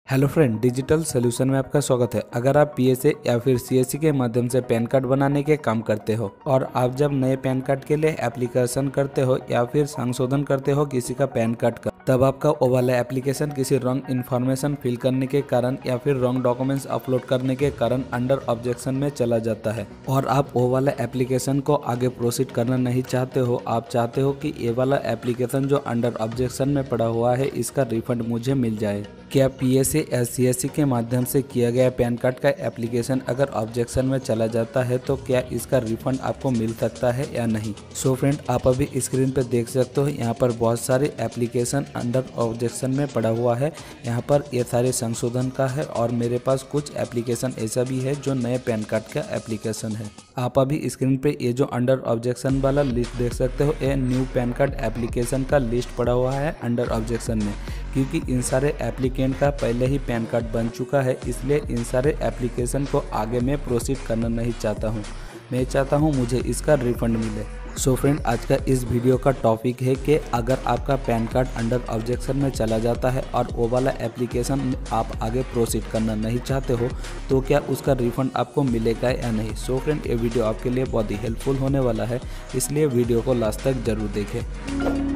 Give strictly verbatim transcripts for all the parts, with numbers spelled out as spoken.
Hello friend, digital solution में आपका स्वागत है। अगर आप पीएसए या फिर सीएससी के माध्यम से पैन कार्ड बनाने के काम करते हो और आप जब नए पैन कार्ड के लिए एप्लीकेशन करते हो या फिर संशोधन करते हो किसी का पैन कार्ड का, तब आपका वो वाला एप्लीकेशन किसी रॉन्ग इन्फॉर्मेशन फिल करने के कारण या फिर रॉन्ग डॉक्यूमेंट्स अपलोड करने के कारण अंडर ऑब्जेक्शन में चला जाता है और आप वो वाला एप्लीकेशन को आगे प्रोसीड करना नहीं चाहते हो। आप चाहते हो कि ये वाला एप्लीकेशन जो अंडर ऑब्जेक्शन में पड़ा हुआ है इसका रिफंड मुझे मिल जाए। क्या पीएसए या सीएससी के माध्यम से किया गया पैन कार्ड का एप्लीकेशन अगर ऑब्जेक्शन में चला जाता है तो क्या इसका रिफंड आपको मिल सकता है या नहीं? सो फ्रेंड, आप अभी स्क्रीन पर देख सकते हो यहाँ पर बहुत सारे एप्लीकेशन अंडर ऑब्जेक्शन में पड़ा हुआ है। यहाँ पर ये सारे संशोधन का है और मेरे पास कुछ एप्लीकेशन ऐसा भी है जो नए पैन कार्ड का एप्लीकेशन है। आप अभी स्क्रीन पे ये जो अंडर ऑब्जेक्शन वाला लिस्ट देख सकते हो, ये न्यू पैन कार्ड एप्लीकेशन का लिस्ट पड़ा हुआ है अंडर ऑब्जेक्शन में। क्योंकि इन सारे एप्लीकेंट का पहले ही पैन कार्ड बन चुका है, इसलिए इन सारे एप्लीकेशन को आगे मैं प्रोसीड करना नहीं चाहता हूँ। मैं चाहता हूँ मुझे इसका रिफंड मिले। सो फ्रेंड, आज का इस वीडियो का टॉपिक है कि अगर आपका पैन कार्ड अंडर ऑब्जेक्शन में चला जाता है और वो वाला एप्लीकेशन आप आगे प्रोसीड करना नहीं चाहते हो तो क्या उसका रिफंड आपको मिलेगा या नहीं। सो फ्रेंड, ये वीडियो आपके लिए बहुत ही हेल्पफुल होने वाला है, इसलिए वीडियो को लास्ट तक जरूर देखें।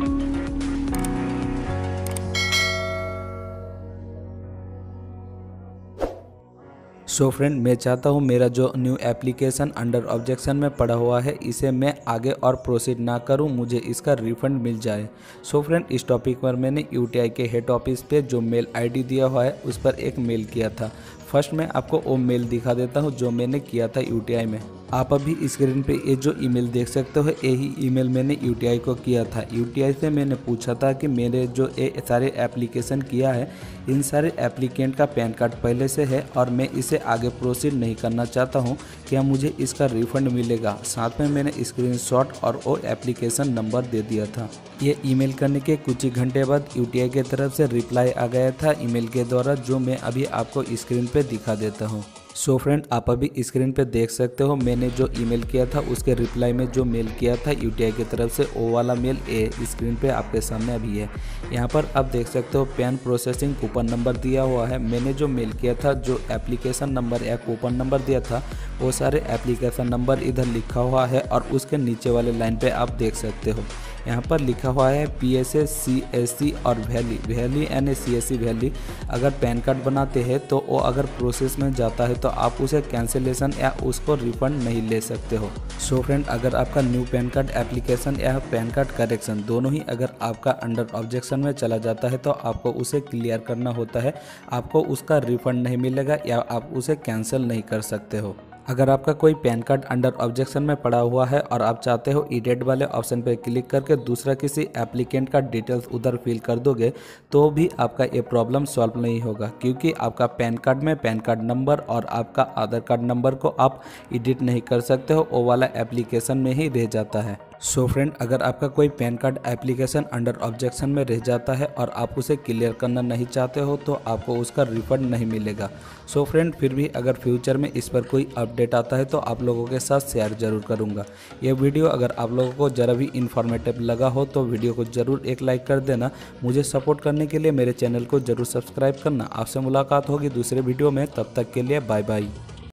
सो फ्रेंड, मैं चाहता हूँ मेरा जो न्यू एप्लीकेशन अंडर ऑब्जेक्शन में पड़ा हुआ है इसे मैं आगे और प्रोसीड ना करूँ, मुझे इसका रिफंड मिल जाए। सो फ्रेंड, इस टॉपिक पर मैंने यूटीआई के हेड ऑफिस पे जो मेल आईडी दिया हुआ है उस पर एक मेल किया था। फर्स्ट मैं आपको वो मेल दिखा देता हूँ जो मैंने किया था यूटीआई में। आप अभी स्क्रीन पे ये जो ईमेल देख सकते हो, यही ईमेल मैंने यूटीआई को किया था। यूटीआई से मैंने पूछा था कि मेरे जो ये सारे एप्लीकेशन किया है इन सारे एप्लीकेंट का पैन कार्ड पहले से है और मैं इसे आगे प्रोसीड नहीं करना चाहता हूँ, क्या मुझे इसका रिफंड मिलेगा। साथ में मैंने स्क्रीनशॉट और वो एप्लीकेशन नंबर दे दिया था। ये ईमेल करने के कुछ ही घंटे बाद यूटीआई की तरफ से रिप्लाई आ गया था ईमेल के द्वारा, जो मैं अभी आपको स्क्रीन पे दिखा देता हूँ। सो फ्रेंड, आप अभी स्क्रीन पे देख सकते हो मैंने जो ईमेल किया था उसके रिप्लाई में जो मेल किया था यूटीआई की तरफ से, वो वाला मेल ए स्क्रीन पे आपके सामने अभी है। यहाँ पर आप देख सकते हो पैन प्रोसेसिंग कूपन नंबर दिया हुआ है। मैंने जो मेल किया था, जो एप्लीकेशन नंबर या कूपन नंबर दिया था, वो सारे एप्लीकेशन नंबर इधर लिखा हुआ है और उसके नीचे वाले लाइन पे आप देख सकते हो यहाँ पर लिखा हुआ है पीएसए, सीएससी और वैली वैली यानी सीएससी वैली। अगर पैन कार्ड बनाते हैं तो वो अगर प्रोसेस में जाता है तो आप उसे कैंसिलेशन या उसको रिफंड नहीं ले सकते हो। सो फ्रेंड, अगर आपका न्यू पैन कार्ड एप्लीकेशन या पैन कार्ड करेक्शन दोनों ही अगर आपका अंडर ऑब्जेक्शन में चला जाता है तो आपको उसे क्लियर करना होता है। आपको उसका रिफंड नहीं मिलेगा या आप उसे कैंसिल नहीं कर सकते हो। अगर आपका कोई पैन कार्ड अंडर ऑब्जेक्शन में पड़ा हुआ है और आप चाहते हो एडिट वाले ऑप्शन पर क्लिक करके दूसरा किसी एप्लीकेंट का डिटेल्स उधर फिल कर दोगे तो भी आपका ये प्रॉब्लम सॉल्व नहीं होगा, क्योंकि आपका पैन कार्ड में पैन कार्ड नंबर और आपका आधार कार्ड नंबर को आप एडिट नहीं कर सकते हो, वो वाला एप्लीकेशन में ही रह जाता है। सो फ्रेंड, अगर आपका कोई PAN card application under objection में रह जाता है और आप उसे क्लियर करना नहीं चाहते हो तो आपको उसका रिफंड नहीं मिलेगा। सो फ्रेंड, फिर भी अगर फ्यूचर में इस पर कोई अपडेट आता है तो आप लोगों के साथ शेयर जरूर करूंगा। ये वीडियो अगर आप लोगों को ज़रा भी इन्फॉर्मेटिव लगा हो तो वीडियो को ज़रूर एक लाइक कर देना। मुझे सपोर्ट करने के लिए मेरे चैनल को ज़रूर सब्सक्राइब करना। आपसे मुलाकात होगी दूसरे वीडियो में, तब तक के लिए बाय बाय।